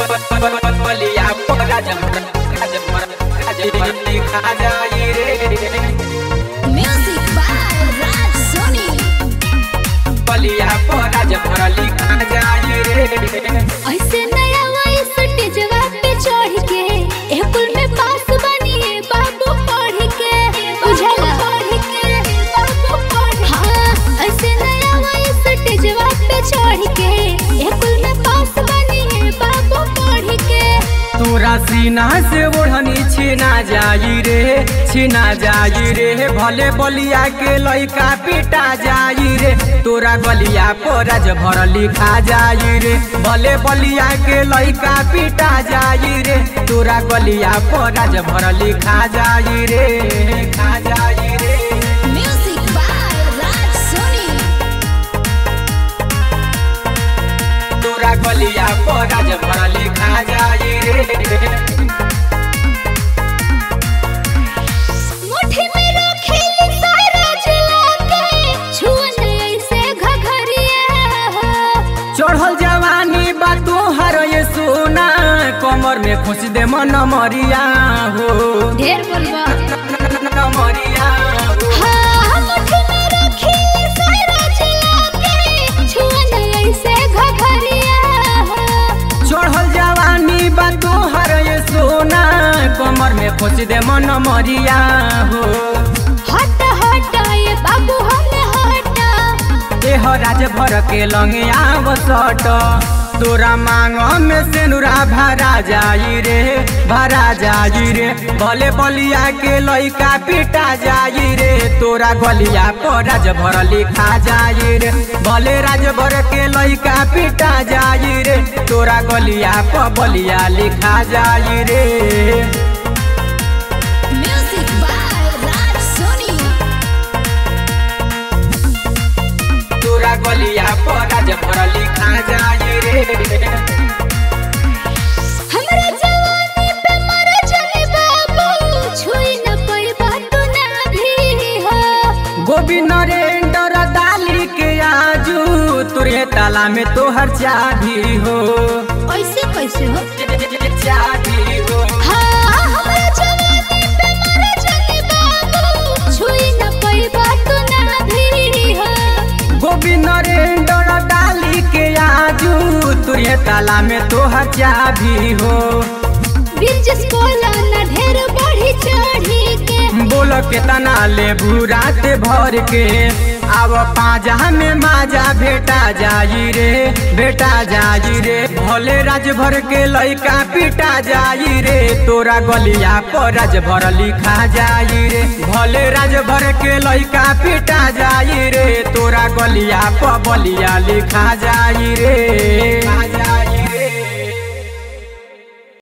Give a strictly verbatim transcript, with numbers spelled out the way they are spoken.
बलिया लिखा जाई रे। म्यूजिक बाय राज सोनी। बलिया राज भर लिखा जाई रे। ऐसे नया वॉइस स्टेजवा पे चढ़ के ए पुल में पास बनिए बाबू पढ़ के बुझला पढ़ के बाबू पढ़। हां ऐसे नया वॉइस स्टेजवा पे चढ़ के ए पुल में पास बनिए बाबू पढ़ के। तोरा सीना से ओढ़नी छीना जाई रे, छीना जाई रे। भले बलिया के लइका पिटा जाई रे। तोरा गलिया पर राज भर लिखा जाई रे। भले बलिया के लइका पिटा जाई रे। तोरा गलिया पर राज भर लिखा जाई रे, लिखा जाई रे। Music by Raj Soni. तोरा गलिया पर राज भर लिखा जाई रे। मुट्ठी में रखेली सारा जिला के छुअन ऐसे घघरिया हो। चढ़ल जवानी बा तोहर ये सोना, कमर में खुश दे मन मरिया हो। ढेर बोलबा मरिया हो। हां मुट्ठी में रखेली सारा जिला के छुअन ऐसे घघरिया हो। चढ़ल जवानी बा तोहर ये सोना, कमर में खुश दे मन मरिया हो। हट हट ये बाबू हमें हट। देह राज भर के लंगे आवसट। तोरा मांग में सेनुरा भरा जाई रे, भरा जाई रे। भले बलिया के लइका पिटा जाई रे। तोरा गलिया पर राज भर लिखा जाई रे। भले राज भर के लइका पिटा जाई रे। तोरा गलिया पर बलिया लिखा जाई रे। Music by Raj Soni. तोरा गलिया पर राज भर लिखा जाई रे। हमरा जवानी पे मर जाने बाबू छुई न पैबा तू ना भी हो। गोविंद नरेंद्र डाली के आजू तुरे ताला में तोहर चाबी हो। ऐसे कैसे हो? चाबी हो। हाँ हमरा जवानी पे मर जाने बाबू छुई न पैबा तू ना भी हो। गोविंद नरेंद्र डाली के आजू तुरे ताला में तोहर चाबी हो। बिरजस बोला न ढेर बढ़ी चढ़ी के। बोल के तना ले भूरात भर के। आव पाजा में माजा भेटा जाई रे, भेटा जाई रे। भले राज भर के लइका पिटा जाई रे। तोरा गलिया पर राज भर लिखा जाई रे। भले राज भर के लइका पिटा जाई रे। तोरा गलिया पर बलिया लिखा